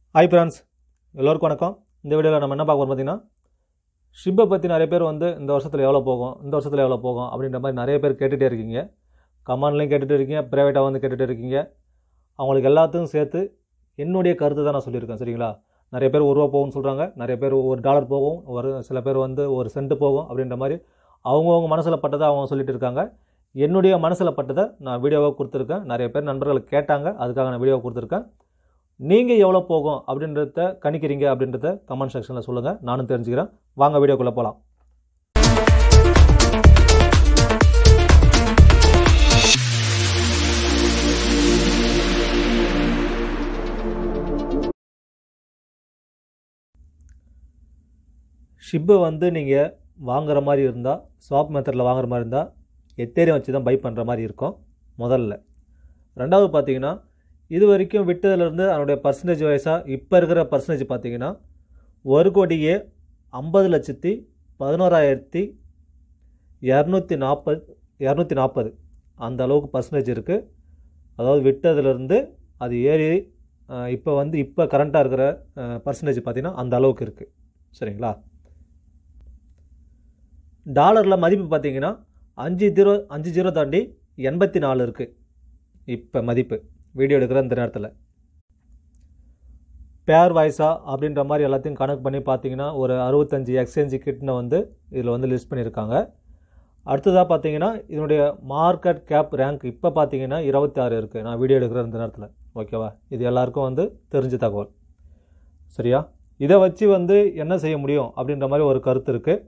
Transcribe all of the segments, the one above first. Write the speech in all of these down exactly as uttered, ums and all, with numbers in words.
Hi friends, எல்லாருக்கும் வணக்கம். இந்த வீடியோல நம்ம என்ன பார்க்க போறோம் பாத்தீங்கன்னா ஷிபா பத்தி நிறைய பேர் வந்து இந்த வருஷத்துல எவ்வளவு போகும் இந்த வருஷத்துல எவ்வளவு போகும் அப்படின்ற மாதிரி நிறைய பேர் கேட்டுட்டே இருக்கீங்க. கமெண்ட்லயும் கேட்டுட்டே இருக்கீங்க, பிரைவேட்டா வந்து கேட்டுட்டே இருக்கீங்க. அவங்களுக்கு எல்லாத்தையும் சேர்த்து என்னுடைய கருத்து தான் நான் சொல்லியிருக்கேன். சரிங்களா? நிறைய பேர் ஒரு ரூபாய் போகும்னு சொல்றாங்க, நிறைய பேர் ஒரு டாலர் போகும், ஒரு சில பேர் வந்து ஒரு சென்ட் போகும் அப்படின்ற மாதிரி அவங்கவங்க மனசுல பட்டதை அவங்க சொல்லிட்டு இருக்காங்க. என்னுடைய மனசுல பட்டதை நான் வீடியோவா கொடுத்திருக்கேன். நிறைய பேர் நண்பர்கள் கேட்டாங்க, அதுக்காக நான் வீடியோவா கொடுத்திருக்கேன். நீங்க எவ்வளவு போகும் அப்படின்றத கணிக்கிறீங்க அப்படின்றத கமெண்ட் செக்ஷன்ல சொல்லுங்க, நானும் தெரிஞ்சுக்கிறேன். வாங்க வீடியோக்குள்ள போலாம். ஷிபா வந்து நீங்க வாங்குற மாதிரி இருந்தா, ஸ்வாப் மெத்தட்ல வாங்குற மாதிரி இருந்தா எத்தேரியம் வச்சு தான் பை பண்ற மாதிரி இருக்கும் முதல்ல. ரெண்டாவது பாத்தீங்கன்னா இது வரைக்கும் விட்டதிலிருந்து அதனுடைய பர்சன்டேஜ் வைஸா இப்போ இருக்கிற பர்சன்டேஜ் பார்த்தீங்கன்னா ஒரு கோடியே ஐம்பது லட்சத்தி பதினோராயிரத்தி இரநூத்தி நாற்பது இரநூத்தி நாற்பது அந்த அளவுக்கு பர்சன்டேஜ் இருக்குது. அதாவது விட்டதிலிருந்து அது ஏறி இப்போ வந்து இப்போ கரண்ட்டாக இருக்கிற பர்சன்டேஜ் பார்த்தீங்கன்னா அந்த அளவுக்கு இருக்குது. சரிங்களா? டாலரில் மதிப்பு பார்த்தீங்கன்னா அஞ்சு ஜீரோ அஞ்சு ஜீரோ தாண்டி எண்பத்தி நாலு இருக்குது இப்போ மதிப்பு வீடியோ எடுக்கிற இந்த நேரத்தில். பேர் வாய்ஸா அப்படின்ற மாதிரி எல்லாத்தையும் கணக்கு பண்ணி பார்த்தீங்கன்னா ஒரு அறுபத்தஞ்சு எக்ஸ்சேஞ்சு கிட்னு வந்து இதில் வந்து லிஸ்ட் பண்ணியிருக்காங்க. அடுத்ததாக பார்த்தீங்கன்னா இதனுடைய மார்க்கெட் கேப் ரேங்க் இப்போ பார்த்தீங்கன்னா இருபத்தி ஆறு இருக்குது நான் வீடியோ எடுக்கிற இந்த நேரத்தில். ஓகேவா? இது எல்லாருக்கும் வந்து தெரிஞ்ச தகவல். சரியா? இதை வச்சு வந்து என்ன செய்ய முடியும் அப்படின்ற மாதிரி ஒரு கருத்து இருக்குது.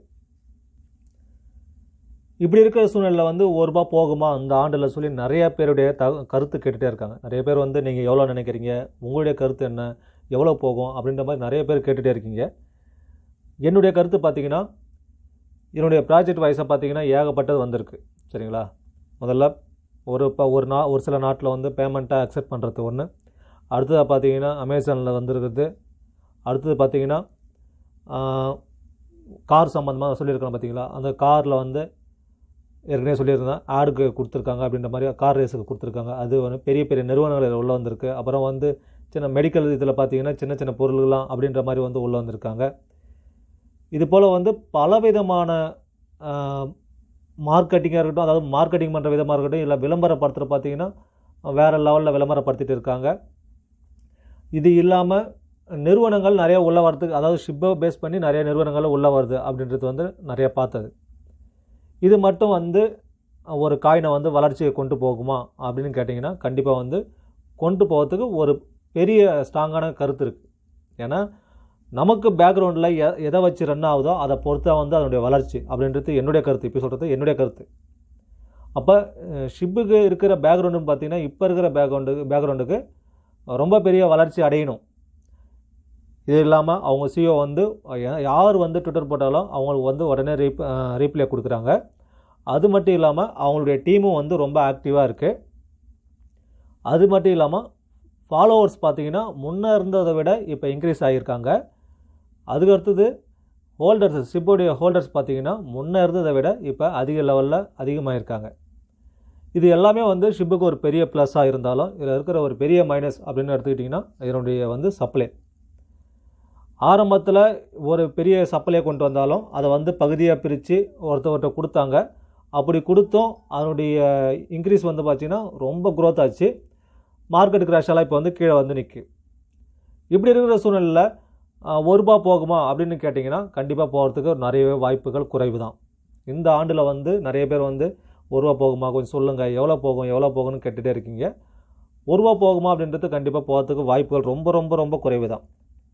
இப்படி இருக்கிற சூழ்நிலையில் வந்து ஒரு ரூபா போகுமா இந்த ஆண்டில் சொல்லி நிறைய பேருடைய த கருத்து கேட்டுகிட்டே இருக்காங்க. நிறைய பேர் வந்து நீங்கள் எவ்வளோ நினைக்கிறீங்க, உங்களுடைய கருத்து என்ன, எவ்வளோ போகும் அப்படின்ற மாதிரி நிறைய பேர் கேட்டுகிட்டே இருக்கீங்க. என்னுடைய கருத்து பார்த்தீங்கன்னா என்னுடைய ப்ராஜெக்ட் வைஸாக பார்த்தீங்கன்னா ஏகப்பட்டது வந்திருக்கு. சரிங்களா? முதல்ல ஒரு இப்போ ஒரு நா ஒரு சில நாட்டில் வந்து பேமெண்ட்டாக அக்செப்ட் பண்ணுறது ஒன்று. அடுத்ததாக பார்த்தீங்கன்னா அமேசானில் வந்துருக்குது. அடுத்தது பார்த்தீங்கன்னா கார் சம்மந்தமாக சொல்லியிருக்காங்க. பார்த்தீங்களா? அந்த காரில் வந்து ஏற்கனவே சொல்லியிருந்தேன் ஆடுக்கு கொடுத்துருக்காங்க அப்படின்ற மாதிரி கார் ரேஸுக்கு கொடுத்துருக்காங்க. அது வந்து பெரிய பெரிய நிறுவனங்கள் உள்ளே வந்திருக்கு. அப்புறம் வந்து சின்ன மெடிக்கல் இதில் பார்த்தீங்கன்னா சின்ன சின்ன பொருள்கள்லாம் அப்படின்ற மாதிரி வந்து உள்ளே வந்திருக்காங்க. இது போல் வந்து பலவிதமான மார்க்கெட்டிங்காக இருக்கட்டும், அதாவது மார்க்கெட்டிங் பண்ணுற விதமாக இருக்கட்டும், இல்லை விளம்பரப்படுத்துகிற பார்த்தீங்கன்னா வேறு லெவலில் விளம்பரப்படுத்திட்டு இருக்காங்க. இது இல்லாமல் நிறுவனங்கள் நிறைய உள்ளே வரதுக்கு, அதாவது ஷிப்பை பேஸ் பண்ணி நிறைய நிறுவனங்கள் உள்ளே வருது அப்படின்றது வந்து நிறைய பார்த்தது. இது மட்டும் வந்து ஒரு காயினை வந்து வளர்ச்சியை கொண்டு போகுமா அப்படின்னு கேட்டிங்கன்னா கண்டிப்பாக வந்து கொண்டு போகிறதுக்கு ஒரு பெரிய ஸ்ட்ராங்கான கருத்து இருக்குது. ஏன்னா நமக்கு பேக்ரவுண்டில் எ எதை வச்சு ரன் ஆகுதோ அதை பொறுத்தா வந்து அதனுடைய வளர்ச்சி அப்படின்றது என்னுடைய கருத்து. இப்போ சொல்கிறது என்னுடைய கருத்து. அப்போ ஷிப்புக்கு இருக்கிற பேக்ரவுண்டுன்னு பார்த்தீங்கன்னா இப்போ இருக்கிற பேக்ரவுண்டுக்கு பேக்ரவுண்டுக்கு ரொம்ப பெரிய வளர்ச்சி அடையணும். இது இல்லாமல் அவங்க சிஓ வந்து யார் வந்து ட்விட்டர் போட்டாலும் அவங்களுக்கு வந்து உடனே ரீப் ரீப்ளே கொடுக்குறாங்க. அது மட்டும் இல்லாமல் அவங்களுடைய டீமும் வந்து ரொம்ப ஆக்டிவாக இருக்குது. அது மட்டும் இல்லாமல் ஃபாலோவர்ஸ் பார்த்தீங்கன்னா முன்னே இருந்ததை விட இப்போ இன்க்ரீஸ் ஆகியிருக்காங்க. அதுக்கு அடுத்தது ஹோல்டர்ஸ், ஷிப்போடைய ஹோல்டர்ஸ் பார்த்தீங்கன்னா முன்னே இருந்ததை விட இப்போ அதிக லெவலில் அதிகமாகிருக்காங்க. இது எல்லாமே வந்து ஷிப்புக்கு ஒரு பெரிய ப்ளஸ்ஸாக இருந்தாலும் இதில் இருக்கிற ஒரு பெரிய மைனஸ் அப்படின்னு எடுத்துக்கிட்டிங்கன்னா இதனுடைய வந்து சப்ளை. ஆரம்பத்தில் ஒரு பெரிய சப்ளையை கொண்டு வந்தாலும் அதை வந்து பகுதியாக பிரித்து ஒருத்தவர்கிட்ட கொடுத்தாங்க. அப்படி கொடுத்தும் அதனுடைய இன்க்ரீஸ் வந்து பார்த்திங்கன்னா ரொம்ப க்ரோத் ஆச்சு. மார்க்கெட் கிராஷெல்லாம் இப்போ வந்து கீழே வந்து நிற்கு. இப்படி இருக்கிற சூழ்நிலையில் ஒரு ரூபா போகுமா அப்படின்னு கேட்டிங்கன்னா கண்டிப்பாக போகிறதுக்கு நிறையவே வாய்ப்புகள் குறைவு தான். இந்த ஆண்டில் வந்து நிறைய பேர் வந்து ஒரு ரூபா போகுமா கொஞ்சம் சொல்லுங்கள், எவ்வளோ போகும் எவ்வளோ போகும்னு கேட்டுகிட்டே இருக்கீங்க. ஒரு ரூபா போகுமா அப்படின்றது கண்டிப்பாக போகிறதுக்கு வாய்ப்புகள் ரொம்ப ரொம்ப ரொம்ப குறைவு தான்.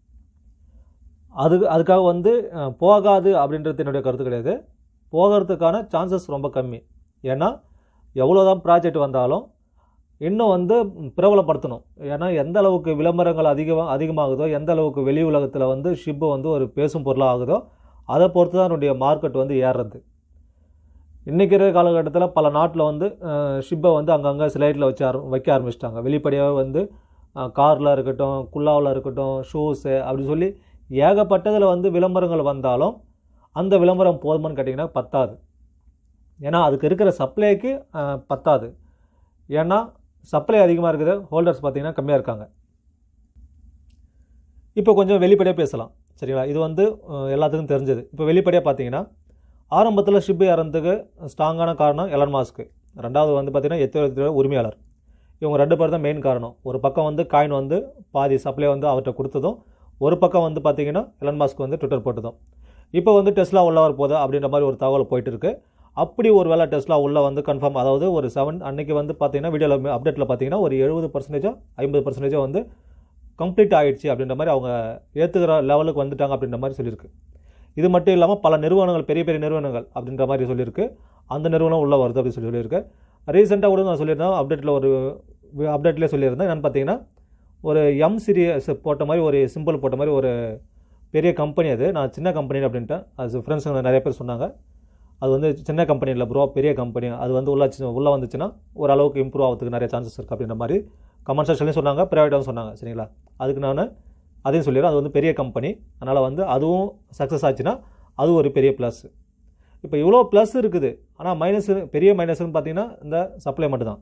அது அதுக்காக வந்து போகாது அப்படின்றது என்னுடைய கருத்து கிடையாது. போகிறதுக்கான சான்சஸ் ரொம்ப கம்மி. ஏன்னா எவ்வளோ தான் ப்ராஜெக்ட் வந்தாலும் இன்னும் வந்து பிரபலப்படுத்தணும். ஏன்னா எந்த அளவுக்கு விளம்பரங்கள் அதிகம் அதிகமாகுதோ, எந்த அளவுக்கு வெளி உலகத்தில் வந்து ஷிப்பு வந்து ஒரு பேசும் பொருளாக ஆகுதோ அதை பொறுத்து தான் என்னுடைய மார்க்கெட் வந்து ஏறுறது. இன்றைக்கி இருக்கிற காலகட்டத்தில் பல நாட்டில் வந்து ஷிப்பை வந்து அங்கங்கே ஸ்லைட்டில் வச்சு ஆர வைக்க ஆரம்பிச்சிட்டாங்க. வெளிப்படையாக வந்து காரில் இருக்கட்டும், குல்லாவில் இருக்கட்டும், ஷூஸு அப்படி சொல்லி ஏகப்பட்டதில் வந்து விளம்பரங்கள் வந்தாலும் அந்த விளம்பரம் போதுமான்னு கேட்டிங்கன்னா பத்தாது. ஏன்னா அதுக்கு இருக்கிற சப்ளைக்கு பத்தாது. ஏன்னா சப்ளை அதிகமாக இருக்குது, ஹோல்டர்ஸ் பார்த்திங்கன்னா கம்மியாக இருக்காங்க. இப்போ கொஞ்சம் வெளிப்படையாக பேசலாம் சரிங்களா. இது வந்து எல்லாத்துக்கும் தெரிஞ்சது. இப்போ வெளிப்படையாக பார்த்தீங்கன்னா ஆரம்பத்தில் ஷிப் இறந்ததுக்கு ஸ்ட்ராங்கான காரணம் எலன் மாஸ்க்கு. ரெண்டாவது வந்து பார்த்திங்கன்னா எத்தோட உரிமையாளர். இவங்க ரெண்டு பேர் தான் மெயின் காரணம். ஒரு பக்கம் வந்து காயின் வந்து பாதி சப்ளை வந்து அவர்கிட்ட கொடுத்ததும், ஒரு பக்கம் வந்து பார்த்திங்கன்னா எலன் மாஸ்க் வந்து ட்விட்டர் போட்டதும். இப்போ வந்து டெஸ்லா உள்ள வர போகுது அப்படின்ற மாதிரி ஒரு தகவல் போயிட்டு இருக்குது. அப்படி ஒரு வேளை டெஸ்லா உள்ளே வந்து கன்ஃபார்ம், அதாவது ஒரு செவன் அன்றைக்கி வந்து பார்த்திங்கன்னா வீடியோவில் அப்டேட்டில் பார்த்திங்கன்னா ஒரு எழுபது பர்சன்டேஜோ ஐம்பது பர்சன்டேஜோ வந்து கம்ப்ளீட் ஆகிடுச்சு அப்படின்ற மாதிரி அவங்க ஏற்றுக்கிற லெவலுக்கு வந்துட்டாங்க அப்படின்ற மாதிரி சொல்லியிருக்கு. இது மட்டும் இல்லாமல் பல நிறுவனங்கள், பெரிய பெரிய நிறுவனங்கள் அப்படின்ற மாதிரி சொல்லியிருக்கு. அந்த நிறுவனம் உள்ளே வருது அப்படின்னு சொல்லி சொல்லியிருக்கு. ரீசெண்டாக கூட நான் சொல்லியிருந்தேன், அப்டேட்டில் ஒரு அப்டேட்லேயே சொல்லியிருந்தேன். என்னென்னு பார்த்தீங்கன்னா ஒரு எம் சீரியஸ் போட்ட மாதிரி ஒரு சிம்பிள் போட்ட மாதிரி ஒரு பெரிய கம்பெனி. அது நான் சின்ன கம்பெனி அப்படின்ட்டேன். அது ஃப்ரெண்ட்ஸுங்க நிறைய பேர் சொன்னாங்க அது வந்து சின்ன கம்பெனி இல்லை ப்ரோ, பெரிய கம்பெனி, அது வந்து உள்ள உள்ளே வந்துச்சுன்னா ஓரளவுக்கு இம்ப்ரூவ் ஆகிறதுக்கு நிறைய சான்சஸ் இருக்குது அப்படின்ற மாதிரி கமெண்ட் செக்ஷன்லையும் சொன்னாங்க, ப்ரைவேட்டாகவும் சொன்னாங்க சரிங்களா. அதுக்கு நான் அதையும் சொல்லிடுறேன். அது வந்து பெரிய கம்பெனி, அதனால் வந்து அதுவும் சக்ஸஸ் ஆச்சுன்னா அது ஒரு பெரிய ப்ளஸ். இப்போ இவ்வளோ ப்ளஸ் இருக்குது, ஆனால் மைனஸ், பெரிய மைனஸ்ன்னு பார்த்தீங்கன்னா இந்த சப்ளை மட்டும்தான்.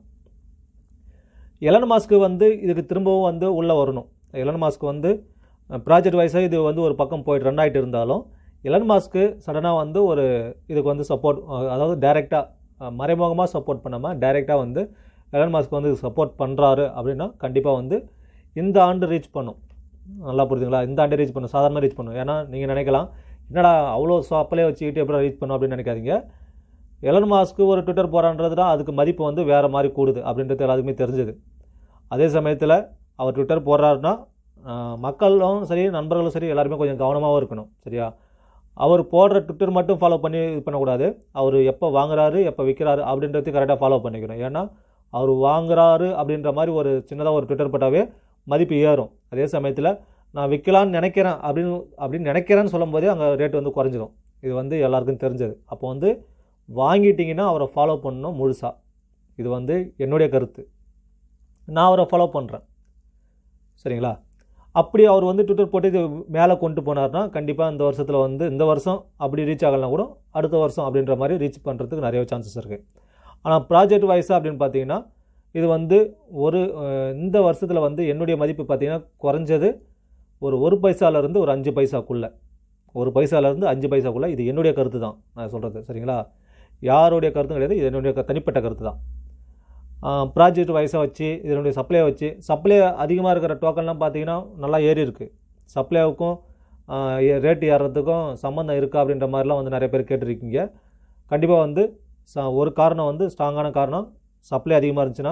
எலன் மாஸ்க்கு வந்து இதுக்கு திரும்பவும் வந்து உள்ளே வரணும். எலன் மாஸ்க்கு வந்து ப்ராஜெக்ட் வைஸாக இது வந்து ஒரு பக்கம் போயிட்டு ரன் ஆகிட்டு இருந்தாலும், எலன் மாஸ்க்கு சடனாக வந்து ஒரு இதுக்கு வந்து சப்போர்ட், அதாவது டைரெக்டாக மறைமுகமாக சப்போர்ட் பண்ணாமல் டைரெக்டாக வந்து எலன் மாஸ்க் வந்து சப்போர்ட் பண்ணுறாரு அப்படின்னா கண்டிப்பாக வந்து இந்த ஆண்டு ரீச் பண்ணும். நல்லா புரியுதுங்களா? இந்த ஆண்டு ரீச் பண்ணும், சாதாரணமாக ரீச் பண்ணும். ஏன்னா நீங்கள் நினைக்கலாம் என்னடா அவ்வளோ சப்ளை வச்சுக்கிட்டு எப்படி ரீச் பண்ணும் அப்படின்னு நினைக்காதீங்க. எலன் மாஸ்க்கு ஒரு ட்விட்டர் போகிறான்றதுனா அதுக்கு மதிப்பு வந்து வேறு மாதிரி கூடுது அப்படின்றது எல்லாத்துக்குமே தெரிஞ்சது. அதே சமயத்தில் அவர் ட்விட்டர் போடுறாருன்னா மக்களும் சரி, நண்பர்களும் சரி, எல்லாருமே கொஞ்சம் கவனமாகவும் இருக்கணும் சரியா. அவர் போடுற ட்விட்டர் மட்டும் ஃபாலோ பண்ணி இது பண்ணக்கூடாது. அவர் எப்போ வாங்குறாரு எப்போ விற்கிறாரு அப்படின்றது கரெக்டாக ஃபாலோ பண்ணிக்கணும். ஏன்னா அவர் வாங்குறாரு அப்படின்ற மாதிரி ஒரு சின்னதாக ஒரு ட்விட்டர் போட்டாவே மதிப்பு ஏறும். அதே சமயத்தில் நான் விற்கலான்னு நினைக்கிறேன் அப்படின்னு அப்படின்னு நினைக்கிறேன்னு சொல்லும் போதே அங்கே ரேட் வந்து குறைஞ்சிடும். இது வந்து எல்லாருக்கும் தெரிஞ்சது. அப்போ வந்து வாங்கிட்டிங்கன்னா அவரை ஃபாலோ பண்ணணும் முழுசாக. இது வந்து என்னுடைய கருத்து. நான் அவரை ஃபாலோ பண்ணுறேன் சரிங்களா. அப்படி அவர் வந்து ட்விட்டர் போட்டு இது மேலே கொண்டு போனார்னா கண்டிப்பாக இந்த வருஷத்தில் வந்து இந்த வருஷம் அப்படி ரீச் ஆகலாம் கூட அடுத்த வருஷம் அப்படின்ற மாதிரி ரீச் பண்ணுறதுக்கு நிறைய சான்சஸ் இருக்குது. ஆனால் ப்ராஜெக்ட் வைஸாக அப்படின்னு பார்த்தீங்கன்னா இது வந்து ஒரு இந்த வருஷத்தில் வந்து என்னுடைய மதிப்பு பார்த்திங்கன்னா குறைஞ்சது ஒரு ஒரு பைசாலேருந்து ஒரு அஞ்சு பைசாக்குள்ளே, ஒரு பைசாலேருந்து அஞ்சு பைசாக்குள்ளே. இது என்னுடைய கருத்து தான் நான் சொல்கிறது சரிங்களா. யாருடைய கருத்தும் கிடையாது, இது என்னுடைய தனிப்பட்ட கருத்து தான். ப்ராஜெக்ட் வைஸாக வச்சு இதனுடைய சப்ளை வச்சு சப்ளை அதிகமாக இருக்கிற டோக்கன்லாம் பார்த்தீங்கன்னா நல்லா ஏறி இருக்குது. சப்ளைவுக்கும் ரேட்டு ஏறுறதுக்கும் சம்மந்தம் இருக்கா அப்படின்ற மாதிரிலாம் வந்து நிறைய பேர் கேட்டிருக்கீங்க. கண்டிப்பாக வந்து ச ஒரு காரணம் வந்து ஸ்ட்ராங்கான காரணம், சப்ளை அதிகமாக இருந்துச்சுன்னா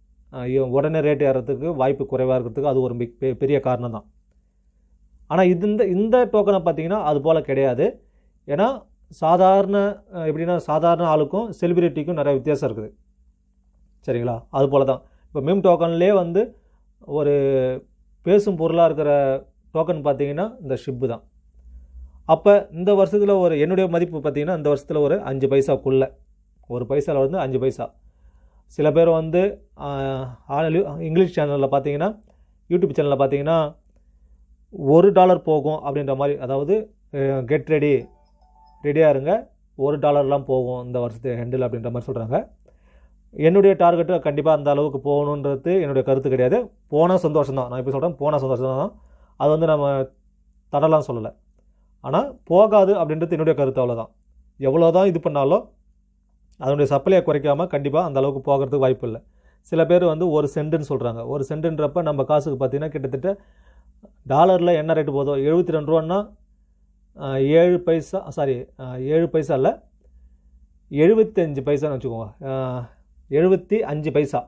உடனே ரேட் ஏறுறதுக்கு வாய்ப்பு குறைவாக இருக்கிறதுக்கு அது ஒரு பெரிய காரணம் தான். ஆனால் இது இந்த இந்த டோக்கனை பார்த்தீங்கன்னா அது போல் கிடையாது. ஏன்னா சாதாரண எப்படின்னா சாதாரண ஆளுக்கும் செலிபிரிட்டிக்கும் நிறைய வித்தியாசம் இருக்குது சரிங்களா. அது போல் தான் இப்போ மீம் டோக்கன்லேயே வந்து ஒரு பேசும் பொருளாக இருக்கிற டோக்கன் பார்த்தீங்கன்னா இந்த ஷிப்பு தான். அப்போ இந்த வருஷத்தில் ஒரு என்னுடைய மதிப்பு பார்த்திங்கன்னா இந்த வருஷத்தில் ஒரு அஞ்சு பைசாக்குள்ளே, ஒரு பைசாவில் வந்து அஞ்சு பைசா. சில பேர் வந்து இங்கிலீஷ் சேனலில் பார்த்தீங்கன்னா, யூடியூப் சேனலில் பார்த்தீங்கன்னா ஒரு டாலர் போகும் அப்படின்ற மாதிரி, அதாவது கெட் ரெடி ரெடியாக இருங்க ஒரு டாலர்லாம் போகும் இந்த வருஷத்து ஹெண்டில் அப்படின்ற மாதிரி சொல்கிறாங்க. என்னுடைய டார்கெட்டு கண்டிப்பாக அந்த அளவுக்கு போகணுன்றது என்னுடைய கருத்து கிடையாது. போனால் சந்தோஷம் தான், நான் இப்போ சொல்கிறேன், போனால் சந்தோஷம் தான். அது வந்து நம்ம தடலாம் சொல்லலை. ஆனால் போகாது அப்படின்றது என்னுடைய கருத்து, அவ்வளோதான். எவ்வளோ தான் இது பண்ணாலும் அதனுடைய சப்ளையை குறைக்காமல் கண்டிப்பாக அந்த அளவுக்கு போகிறதுக்கு வாய்ப்பு இல்லை. சில பேர் வந்து ஒரு சென்ட்டுன்னு சொல்கிறாங்க. ஒரு சென்ட்டுன்றப்ப நம்ம காசுக்கு பார்த்திங்கன்னா கிட்டத்தட்ட டாலரில் என்ன ரேட்டு போதோ எழுபத்தி ரெண்டு ரூபான்னா ஏழு பைசா சாரி ஏழு பைசா இல்லை எழுபத்தி அஞ்சு பைசான்னு வச்சுக்கோங்க. எழுபத்தி அஞ்சு பைசா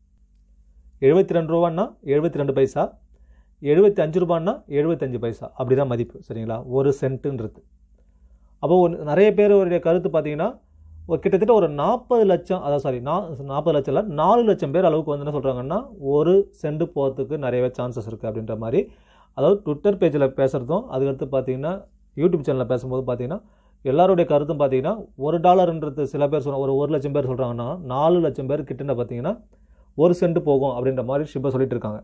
எழுபத்தி ரெண்டு ரூபான்னா எழுபத்தி ரெண்டு பைசா, எழுபத்தி அஞ்சு ரூபான்னா எழுபத்தஞ்சு பைசா, அப்படி தான் மதிப்பு சரிங்களா ஒரு சென்ட்டுன்றது. அப்போது நிறைய பேருடைய கருத்து பார்த்திங்கன்னா ஒரு கிட்டத்தட்ட ஒரு நாற்பது லட்சம் அதாவது சாரி நா நாற்பது லட்சம் இல்லை நாலு லட்சம் பேர் அளவுக்கு வந்து என்ன சொல்கிறாங்கன்னா ஒரு சென்ட் போகிறதுக்கு நிறையவே சான்சஸ் இருக்குது அப்படின்ற மாதிரி. அதாவது ட்விட்டர் பேஜில் பேசுகிறதும் அதுக்கடுத்து பார்த்திங்கன்னா யூடியூப் சேனலில் பேசும்போது பார்த்திங்கன்னா எல்லாருடைய கருத்தும் பார்த்திங்கன்னா ஒரு டாலர்ன்றது சில பேர் சொன்ன ஒரு ஒரு லட்சம் பேர் சொல்கிறாங்கன்னா நாலு லட்சம் பேர் கிட்ட பார்த்திங்கன்னா ஒரு சென்ட் போகும் அப்படின்ற மாதிரி ஷிப்பை சொல்லிட்டு இருக்காங்க.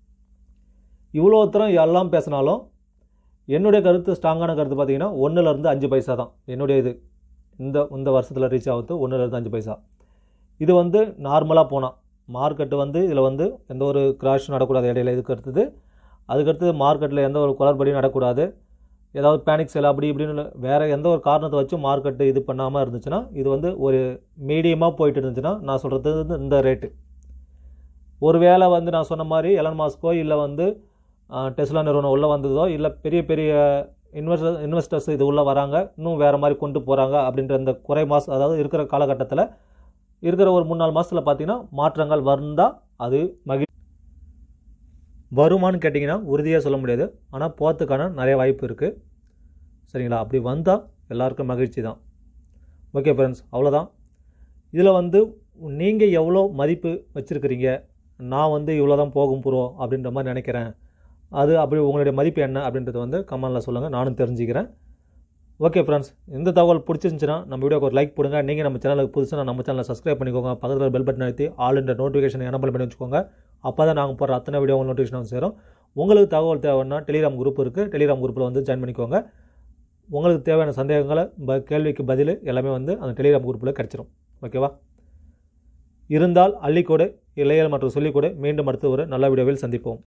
இவ்வளோ தரம் எல்லாம் பேசினாலும் என்னுடைய கருத்து ஸ்ட்ராங்கான கருத்து பார்த்திங்கன்னா ஒன்றுலேருந்து அஞ்சு பைசா தான் என்னுடைய இது. இந்த இந்த வருஷத்தில் ரீச் ஆகுது ஒன்றுலேருந்து அஞ்சு பைசா. இது வந்து நார்மலாக போனால் மார்க்கெட்டு வந்து இதில் வந்து எந்த ஒரு கிராஷ் நடக்கூடாது இடையில இதுக்கு அடுத்தது. அதுக்கடுத்து மார்க்கெட்டில் எந்த ஒரு குளறுபடியும் நடக்கூடாது. ஏதாவது பேனிக் சேல் அப்படி இப்படின்னு வேறு எந்த ஒரு காரணத்தை வச்சு மார்க்கெட்டு இது பண்ணாமல் இருந்துச்சுன்னா, இது வந்து ஒரு மீடியமாக போயிட்டு இருந்துச்சுன்னா நான் சொல்கிறது வந்து இந்த ரேட்டு. ஒரு வேளை வந்து நான் சொன்ன மாதிரி எலன் மாஸ்கோ இல்லை வந்து டெஸ்லா நிறுவனம் உள்ளே வந்ததோ இல்லை பெரிய பெரிய இன்வெஸ்டர் இன்வெஸ்டர்ஸ் இது உள்ளே வராங்க, இன்னும் வேறு மாதிரி கொண்டு போகிறாங்க அப்படின்ற இந்த குறை மாதம் அதாவது இருக்கிற காலகட்டத்தில் இருக்கிற ஒரு மூணு நாலு மாதத்தில் பார்த்திங்கன்னா மாற்றங்கள் வந்தால் அது மகி வருமானு கேட்டிங்கன்னா உறுதியாக சொல்ல முடியாது. ஆனால் போகிறதுக்கான நிறைய வாய்ப்பு இருக்குது. சரிங்களா? அப்படி வந்தால் எல்லாருக்கும் மகிழ்ச்சி தான். ஓகே ஃப்ரெண்ட்ஸ், அவ்வளோதான். இதில் வந்து நீங்கள் எவ்வளோ மதிப்பு வச்சுருக்கிறீங்க, நான் வந்து இவ்வளோ தான் போகும் ப்ரோ அப்படின்ற மாதிரி நினைக்கிறேன், அது அப்படி உங்களுடைய மதிப்பு என்ன அப்படின்றது வந்து கமெண்டில் சொல்லுங்கள், நானும் தெரிஞ்சுக்கிறேன். ஓகே ஃப்ரெண்ட்ஸ், இந்த தகவல் பிடிச்சிருந்துச்சுன்னா நம்ம வீடியோக்கு ஒரு லைக் போடுங்க. நீங்கள் நம்ம சேனலுக்கு புதுசுனா நம்ம சேனலை சப்ஸ்கிரைப் பண்ணிக்கோங்க. பக்கத்தில் பெல் பட்டன் அழுத்தி ஆல் என்ற நோட்டிஃபிகேஷன் எனபிள் பண்ணி வச்சுக்கோங்க. அப்போ தான் நாங்கள் போடுற அத்தனை வீடியோ உங்களுக்கு நோட்டிஃபிகேஷன் வந்து சேரும். உங்களுக்கு தகவல் தேவைன்னா டெலிகிராம் குரூப் இருக்குது, டெலிகிராம் குரூப்பில் வந்து ஜாயின் பண்ணிக்கோங்க. உங்களுக்கு தேவையான சந்தேகங்களை ப கேள்விக்கு பதில் எல்லாமே வந்து அந்த டெலிகிராம் குரூப்பில் கிடச்சிரும். ஓகேவா? இருந்தால் அள்ளிக்கொடு, இல்லையல் மற்றும் சொல்லிக்கொடு. மீண்டும் அடுத்த ஒரு நல்ல வீடியோவில் சந்திப்போம்.